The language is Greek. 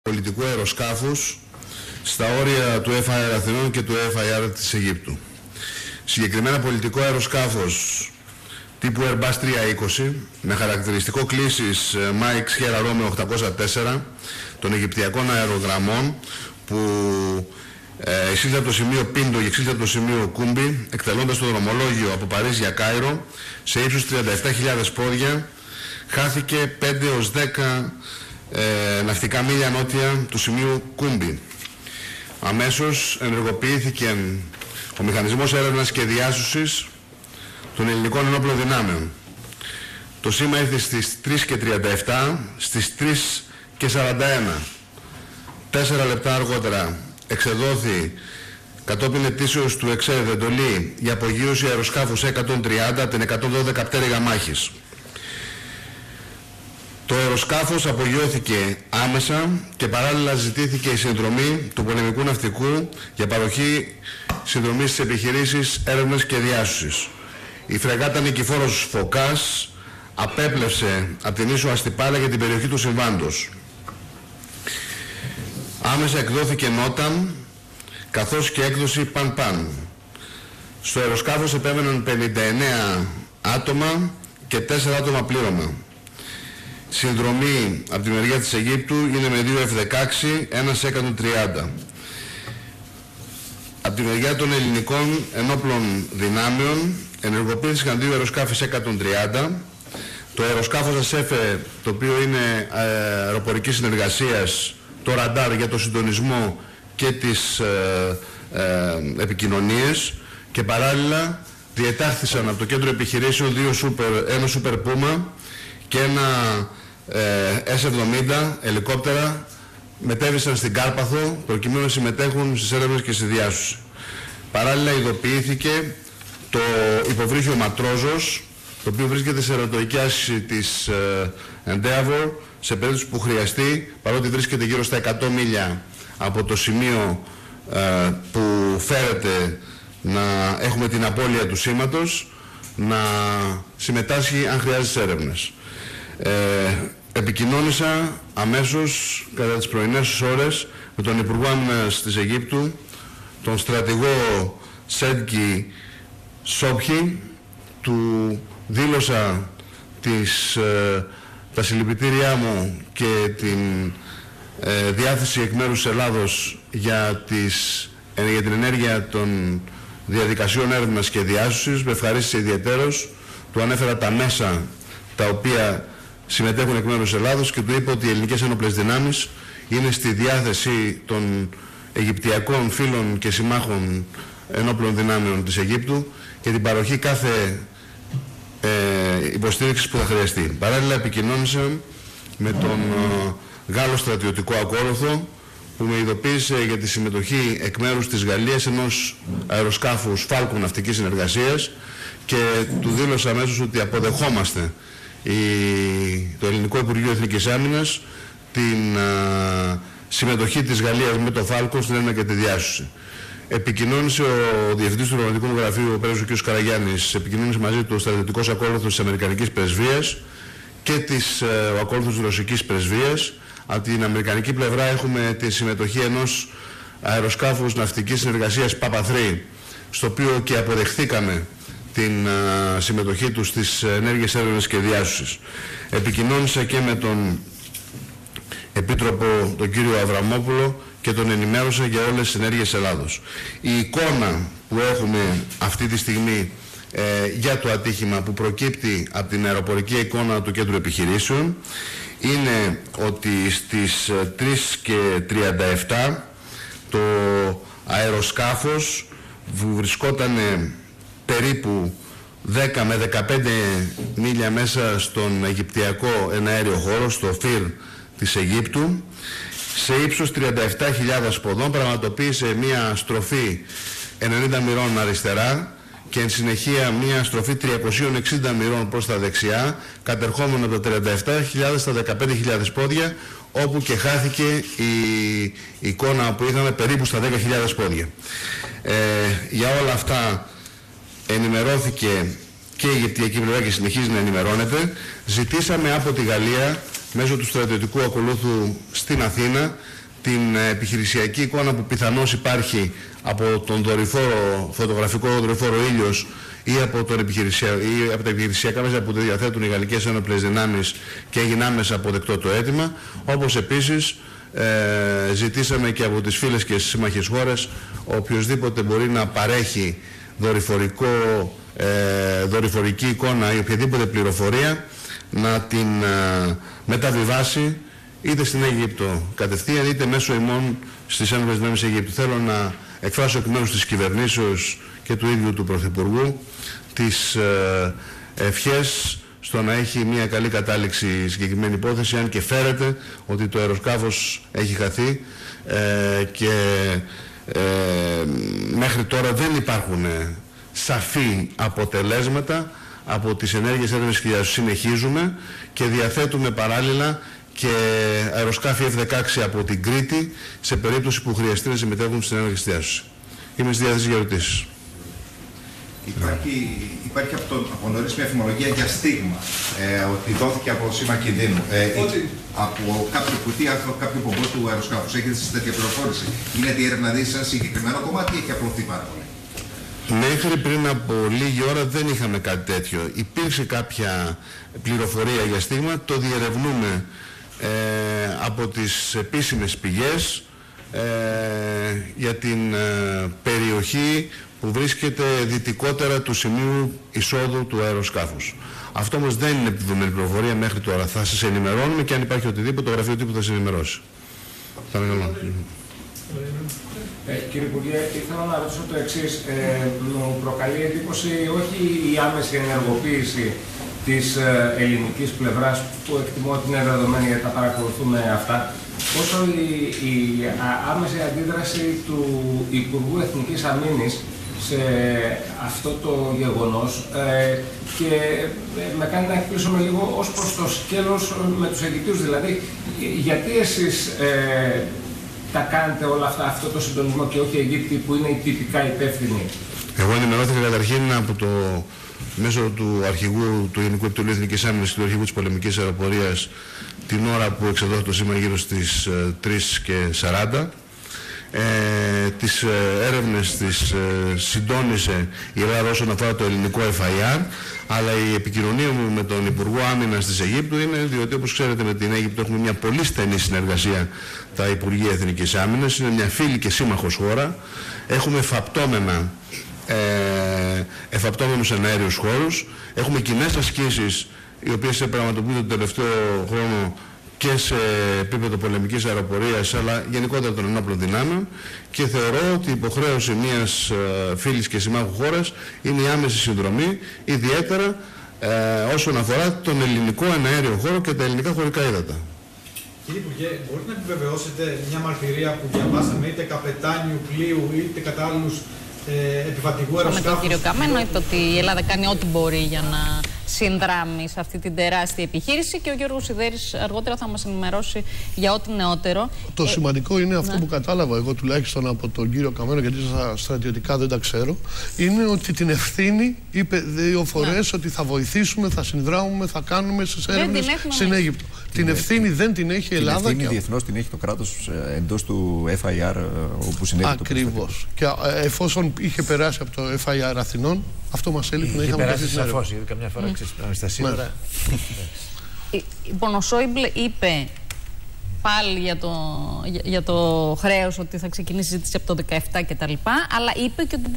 πολιτικού αεροσκάφους στα όρια του FIR Αθηνών και του FIR της Αιγύπτου. Συγκεκριμένα πολιτικό αεροσκάφος τύπου Airbus 320 με χαρακτηριστικό κλήσης Mike Sierra Romeo 804 των Αιγυπτιακών αερογραμμών που εισήλθε από το σημείο Πίντο και εξήλθε από το σημείο Κούμπι, εκτελώντας το δρομολόγιο από Παρίσι για Κάιρο σε ύψος 37.000 πόδια, χάθηκε 5 έως 10 ναυτικά μίλια νότια του σημείου Κούμπι. Αμέσως ενεργοποιήθηκε ο Μηχανισμός Έρευνας και Διάσωσης των Ελληνικών Ενόπλων Δυνάμεων. Το σήμα ήρθε στις 3:37, στις 3:41. 4 λεπτά αργότερα εξεδόθη κατόπιν ετήσεως του ΕΞΕΔ εντολή για απογείωση αεροσκάφους 130 την 112 πτέρυγα μάχης. Το αεροσκάφος απογειώθηκε άμεσα και παράλληλα ζητήθηκε η συνδρομή του πολεμικού ναυτικού για παροχή συνδρομής στις επιχειρήσεις έρευνας και διάσωσης. Η φρεγάτα Νικηφόρος Φωκάς απέπλευσε από την ίσο Αστυπάλα για την περιοχή του συμβάντος. Άμεσα εκδόθηκε νότα καθώς και έκδοση παν-παν. Στο αεροσκάφος επέμεναν 59 άτομα και 4 άτομα πλήρωμα. Συνδρομή από τη μεριά της Αιγύπτου είναι με 2 F-16, ένα C-130. Από τη μεριά των ελληνικών ενόπλων δυνάμεων ενεργοποιήθηκαν 2 αεροσκάφη C-130. Το αεροσκάφος ΑΣΕΦΕ, το οποίο είναι αεροπορικής συνεργασίας, το ραντάρ για το συντονισμό και τις επικοινωνίες, και παράλληλα διετάχθησαν από το κέντρο επιχειρήσεων ένα Super Puma και ένα S-70 ελικόπτερα, μετέβησαν στην Κάρπαθο προκειμένου να συμμετέχουν στις έρευνες και στη διάσωση. Παράλληλα ειδοποιήθηκε το υποβρύχιο Ματρόζος, το οποίο βρίσκεται σε ερωτοϊκή άσκηση της Endeavour σε περίπτωση που χρειαστεί, παρότι βρίσκεται γύρω στα 100 μίλια από το σημείο που φέρεται να έχουμε την απώλεια του σήματος, να συμμετάσχει αν χρειάζεται στις έρευνες. Επικοινώνησα αμέσως κατά τις πρωινές ώρες με τον Υπουργό Άμυνας της Αιγύπτου, τον στρατηγό Σέντκι Σόπχη, του δήλωσα τα συλληπιτήριά μου και την διάθεση εκ μέρους της Ελλάδος για την ενέργεια των διαδικασιών έρευνας και διάσωσης. Με ευχαρίστησε ιδιαιτέρως, του ανέφερα τα μέσα τα οποία συμμετέχουν εκ μέρους της Ελλάδος και του είπα ότι οι ελληνικές ενόπλες δυνάμεις είναι στη διάθεση των Αιγυπτιακών φίλων και συμμάχων ενόπλων δυνάμεων της Αιγύπτου για την παροχή κάθε υποστήριξης που θα χρειαστεί. Παράλληλα επικοινώνησα με τον Γάλλο στρατιωτικό ακόλουθο, που με ειδοποίησε για τη συμμετοχή εκ μέρους της Γαλλίας ενός αεροσκάφους Falcon ναυτικής συνεργασίας και του δήλωσα αμέσως ότι αποδεχόμαστε το Ελληνικό Υπουργείο Εθνικής Άμυνας την συμμετοχή της Γαλλίας με το Falcon στην έρευνα και τη διάσωση. Επικοινώνησε ο Διευθυντής του Οργανωτικού Γραφείου, ο Πρέσβης κ. Καραγιάννης, επικοινώνησε μαζί του ο στρατιωτικός ακόλουθος της Αμερικανικής Πρεσβείας και ο ακόλουθος της Ρωσικής Πρεσβείας. Από την αμερικανική πλευρά έχουμε τη συμμετοχή ενός αεροσκάφους ναυτικής συνεργασίας Παπαθρή, στο οποίο και αποδεχθήκαμε την συμμετοχή τους στις ενέργειες έρευνας και διάσωσης. Επικοινώνησα και με τον Επίτροπο, τον κύριο Αβραμόπουλο, και τον ενημέρωσα για όλες τις ενέργειες Ελλάδος. Η εικόνα που έχουμε αυτή τη στιγμή για το ατύχημα, που προκύπτει από την αεροπορική εικόνα του κέντρου επιχειρήσεων, είναι ότι στις 3:37 το αεροσκάφος που βρισκόταν περίπου 10 με 15 μίλια μέσα στον Αιγυπτιακό εναέριο χώρο, στο ΦΙΡ της Αιγύπτου, σε ύψος 37.000 ποδών πραγματοποίησε μια στροφή 90 μοιρών αριστερά και εν συνεχεία μια στροφή 360 μοιρών προς τα δεξιά, κατερχόμενο από τα 37.000 στα 15.000 πόδια, όπου και χάθηκε η εικόνα που είχαμε περίπου στα 10.000 πόδια. Για όλα αυτά ενημερώθηκε και η Αιγυπτιακή πλευρά και συνεχίζει να ενημερώνεται. Ζητήσαμε από τη Γαλλία μέσω του στρατιωτικού ακολούθου στην Αθήνα την επιχειρησιακή εικόνα που πιθανώς υπάρχει από τον φωτογραφικό δορυφόρο Ήλιος ή από τα επιχειρησιακά μέσα που διαθέτουν οι γαλλικές ένοπλες δυνάμεις και έγινε άμεσα αποδεκτό το αίτημα, όπως επίσης ζητήσαμε και από τις φίλες και σύμμαχες χώρες οποιοσδήποτε μπορεί να παρέχει δορυφορική εικόνα ή οποιαδήποτε πληροφορία να την μεταβιβάσει είτε στην Αίγυπτο κατευθείαν είτε μέσω ημών στις ένοπλες δυνάμεις Αιγύπτου. Θέλω να εκφράσω εκ μέρους της κυβερνήσεως και του ίδιου του Πρωθυπουργού τις ευχές στο να έχει μια καλή κατάληξη η συγκεκριμένη υπόθεση, αν και φέρεται ότι το αεροσκάφος έχει χαθεί και μέχρι τώρα δεν υπάρχουν σαφή αποτελέσματα από τις ενέργειες έρευνας και συνεχίζουμε και διαθέτουμε παράλληλα και αεροσκάφη F-16 από την Κρήτη σε περίπτωση που χρειαστεί να συμμετέχουν στην ενέργεια διάσωση. Είμαι στη διάθεση για ερωτήσεις. Υπάρχει από νωρίς μια φημολογία για στίγμα, ότι δόθηκε από σήμα κινδύνου. Από κάποιο κουτί, κάποιο πομπό του αεροσκάφους. Έχετε σε τέτοια πληροφόρηση? Γίνεται η έρευνα δηλαδή σε ένα συγκεκριμένο κομμάτι ή έχει απλωθεί πάρα πολύ? Μέχρι πριν από λίγη ώρα δεν είχαμε κάτι τέτοιο. Υπήρξε κάποια πληροφορία για στίγμα, το διερευνούμε από τις επίσημες πηγές για την περιοχή που βρίσκεται δυτικότερα του σημείου εισόδου του αεροσκάφους. Αυτό όμως δεν είναι επιβεβαιωμένη πληροφορία μέχρι τώρα. Θα σας ενημερώνουμε και αν υπάρχει οτιδήποτε, το γραφείο τύπου θα σας ενημερώσει. Κύριε Υπουργέ, ήθελα να ρωτήσω το εξής. Μου προκαλεί εντύπωση όχι η άμεση ενεργοποίηση της ελληνικής πλευράς, που εκτιμώ ότι είναι δεδομένη γιατί τα παρακολουθούμε αυτά, όσο η άμεση αντίδραση του Υπουργού Εθνικής Αμήνης σε αυτό το γεγονός και με κάνει να εκπλήσουμε λίγο ως προς το σκέλος με τους Αιγυπτίους. Δηλαδή, γιατί εσείς τα κάνετε όλα αυτά, αυτό το συντονισμό και όχι οι Αιγύπτιοι που είναι οι τυπικά υπεύθυνοι? Εγώ ενημερώθηκα καταρχήν από το μέσω του αρχηγού του Γενικού Επιτελείου Εθνικής Άμυνας και του αρχηγού της Πολεμικής Αεροπορίας την ώρα που εξεδόθηκε το σήμα γύρω στις 3:40. Τις έρευνες τις συντόνισε η Ελλάδα όσον αφορά το ελληνικό FIR, αλλά η επικοινωνία μου με τον Υπουργό Άμυνας της Αιγύπτου είναι διότι, όπως ξέρετε, με την Αίγυπτο έχουμε μια πολύ στενή συνεργασία τα Υπουργεία Εθνικής Άμυνας, είναι μια φίλη και σύμμαχος χώρα, έχουμε εφαπτώμενους εναέριους χώρους, έχουμε κοινές ασκήσεις οι οποίες πραγματοποιούνται τον τελευταίο χρόνο και σε επίπεδο πολεμικής αεροπορίας, αλλά γενικότερα των ενόπλων δυνάμεων, και θεωρώ ότι η υποχρέωση μιας φίλης και συμμάχου χώρας είναι η άμεση συνδρομή, ιδιαίτερα όσον αφορά τον ελληνικό εναέριο χώρο και τα ελληνικά χωρικά ύδατα. Κύριε Υπουργέ, μπορείτε να επιβεβαιώσετε μια μαρτυρία που διαβάσαμε είτε καπετάνιου πλοίου είτε κατά άλλους επιβατικού αεροσκάφους? Με τον κύριο Καμένο είπε ότι η Ελλάδα κάνει ό,τι μπορεί για να συνδράμει σε αυτή την τεράστια επιχείρηση και ο Γιώργος Σιδέρης αργότερα θα μας ενημερώσει για ό,τι νεότερο. Το σημαντικό είναι αυτό που κατάλαβα εγώ τουλάχιστον από τον κύριο Καμένο, γιατί στα στρατιωτικά δεν τα ξέρω, είναι ότι την ευθύνη είπε 2 φορές ότι θα βοηθήσουμε, θα συνδράμουμε, θα κάνουμε στις έρευνες στην Αίγυπτο. Την ευθύνη δεν την έχει η Ελλάδα. Την ευθύνη διεθνώς την έχει το κράτος εντός του FIR όπου συνέβη το περιστατικό. Ακριβώς. Και εφόσον είχε περάσει από το FIR Αθηνών, αυτό μας έλειπε να είχαμε περάσει σαφώς, γιατί καμιά φορά στα σύνορα. Λοιπόν, ο Σόιμπλε είπε πάλι για το χρέος ότι θα ξεκινήσει η συζήτηση από το 17 κτλ. Αλλά είπε και ότι